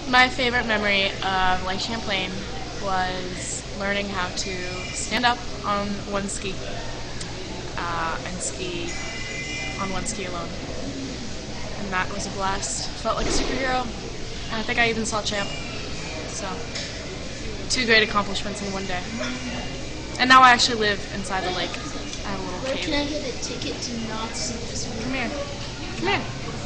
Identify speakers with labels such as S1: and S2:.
S1: My favorite memory of Lake Champlain was learning how to stand up on one ski and ski on one ski alone. And that was a blast. Felt like a superhero. And I think I even saw Champ. So, two great accomplishments in one day. And now I actually live inside the lake. I have a little
S2: Where
S1: cave.
S2: can I get a ticket to not see this movie?
S1: Come here. Come here.